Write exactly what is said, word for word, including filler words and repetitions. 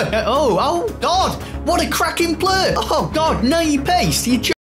oh, oh, God. What a cracking plur. Oh, God, no, you paste. You